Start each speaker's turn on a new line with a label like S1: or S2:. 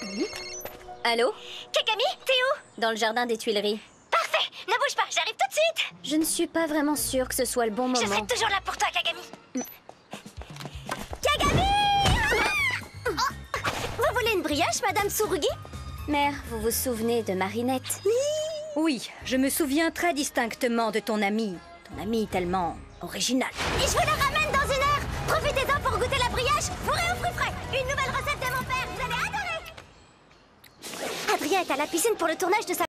S1: Allô?
S2: Kagami, t'es où?
S1: Dans le jardin des Tuileries.
S2: Parfait, ne bouge pas, j'arrive tout de suite.
S1: Je ne suis pas vraiment sûre que ce soit le bon moment.
S2: Je serai toujours là pour toi, Kagami. Kagami! Vous voulez une brioche, Madame Tsurugi?
S1: Mère, vous vous souvenez de Marinette?
S3: Oui, je me souviens très distinctement de ton ami. Ton ami tellement original.
S2: Et je vous la ramène dans 1 heure. Profitez-en pour goûter la brioche fourrée aux fruits frais. Une nouvelle recette de mon père, vous allez adorer. Adrien est à la piscine pour le tournage de sa